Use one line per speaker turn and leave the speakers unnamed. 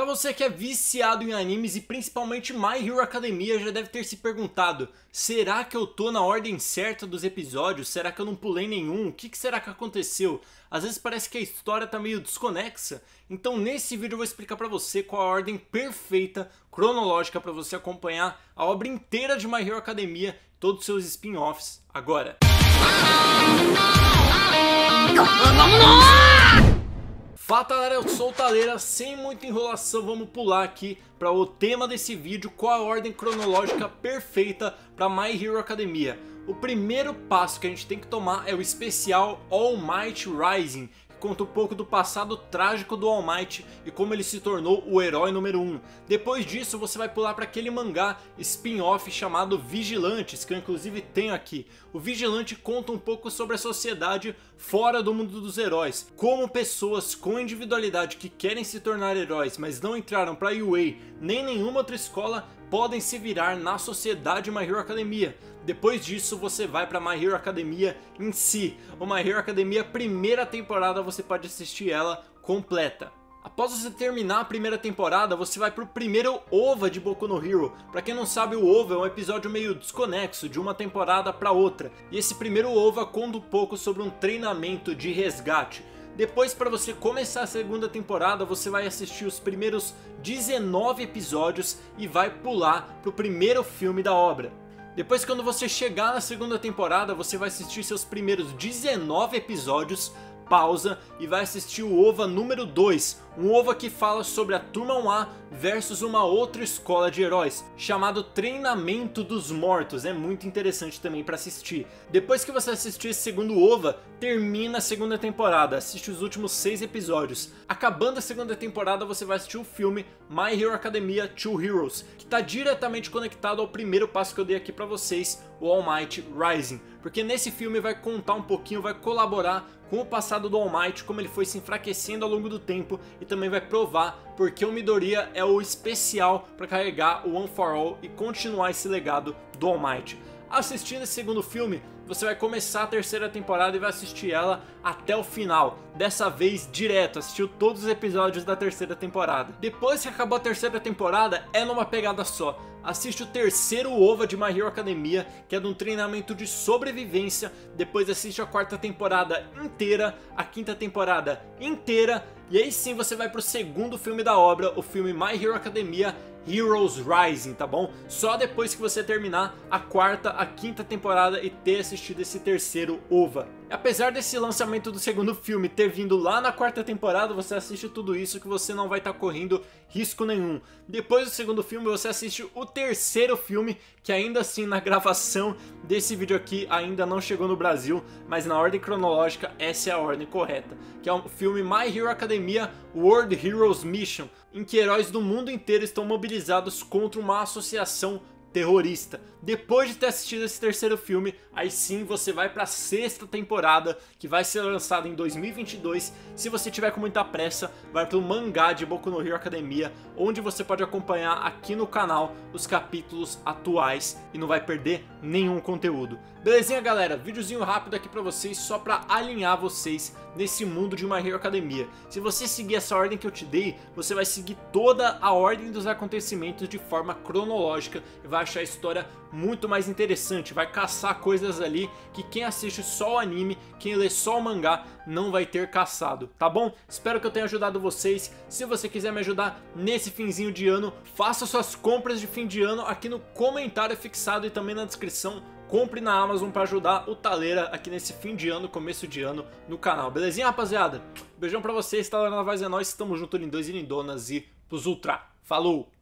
Pra você que é viciado em animes e principalmente My Hero Academia, já deve ter se perguntado: será que eu tô na ordem certa dos episódios? Será que eu não pulei nenhum? O que será que aconteceu? Às vezes parece que a história tá meio desconexa. Então nesse vídeo eu vou explicar pra você qual a ordem perfeita, cronológica, pra você acompanhar a obra inteira de My Hero Academia, todos os seus spin-offs agora. Fala galera, eu sou o Taleira, sem muita enrolação vamos pular aqui para o tema desse vídeo, qual a ordem cronológica perfeita para My Hero Academia. O primeiro passo que a gente tem que tomar é o especial All Might Rising, que conta um pouco do passado trágico do All Might e como ele se tornou o herói número 1. Depois disso você vai pular para aquele mangá spin-off chamado Vigilantes, que eu inclusive tenho aqui. O Vigilante conta um pouco sobre a sociedade fora do mundo dos heróis, como pessoas com individualidade que querem se tornar heróis, mas não entraram para UA nem nenhuma outra escola, podem se virar na sociedade My Hero Academia. Depois disso você vai para My Hero Academia em si. O My Hero Academia primeira temporada você pode assistir ela completa. Após você terminar a primeira temporada, você vai pro primeiro OVA de Boku no Hero. Pra quem não sabe, o OVA é um episódio meio desconexo de uma temporada pra outra. E esse primeiro OVA conta um pouco sobre um treinamento de resgate. Depois, para você começar a segunda temporada, você vai assistir os primeiros 19 episódios e vai pular pro primeiro filme da obra. Depois, quando você chegar na segunda temporada, você vai assistir seus primeiros 19 episódios, pausa e vai assistir o OVA número 2, um OVA que fala sobre a Turma 1A versus uma outra escola de heróis, chamado Treinamento dos Mortos. É muito interessante também para assistir. Depois que você assistir esse segundo OVA, termina a segunda temporada, assiste os últimos 6 episódios. Acabando a segunda temporada, você vai assistir o filme My Hero Academia 2 Heroes, que está diretamente conectado ao primeiro passo que eu dei aqui para vocês, o All Might Rising, porque nesse filme vai contar um pouquinho, vai colaborar com o passado do All Might, como ele foi se enfraquecendo ao longo do tempo, e também vai provar porque o Midoriya é o especial para carregar o One for All e continuar esse legado do All Might. Assistindo esse segundo filme, você vai começar a terceira temporada e vai assistir ela até o final. Dessa vez direto, assistiu todos os episódios da terceira temporada. Depois que acabou a terceira temporada, é numa pegada só. Assiste o terceiro OVA de My Hero Academia, que é de um treinamento de sobrevivência. Depois assiste a quarta temporada inteira, a quinta temporada inteira. E aí sim você vai pro segundo filme da obra, o filme My Hero Academia Heroes Rising, tá bom? Só depois que você terminar a quarta, a quinta temporada e ter assistido esse terceiro OVA. Apesar desse lançamento do segundo filme ter vindo lá na quarta temporada, você assiste tudo isso que você não vai estar correndo risco nenhum. Depois do segundo filme você assiste o terceiro filme, que ainda assim na gravação desse vídeo aqui ainda não chegou no Brasil, mas na ordem cronológica essa é a ordem correta, que é o filme My Hero Academia World Heroes Mission, em que heróis do mundo inteiro estão mobilizados contra uma associação terrorista. Depois de ter assistido esse terceiro filme, aí sim você vai para a sexta temporada, que vai ser lançada em 2022. Se você tiver com muita pressa, vai para o mangá de Boku no Hero Academia, onde você pode acompanhar aqui no canal os capítulos atuais e não vai perder nenhum conteúdo. Belezinha galera, videozinho rápido aqui para vocês, só para alinhar vocês nesse mundo de My Hero Academia. Se você seguir essa ordem que eu te dei, você vai seguir toda a ordem dos acontecimentos de forma cronológica e vai achar a história muito mais interessante, vai caçar coisas ali que quem assiste só o anime, quem lê só o mangá, não vai ter caçado, tá bom? Espero que eu tenha ajudado vocês. Se você quiser me ajudar nesse finzinho de ano, faça suas compras de fim de ano aqui no comentário fixado e também na descrição. Compre na Amazon para ajudar o Taleira aqui nesse fim de ano, começo de ano no canal. Belezinha, rapaziada? Beijão pra vocês, Taleira na voz é nóis, tamo junto, lindões e lindonas e pros ultra. Falou!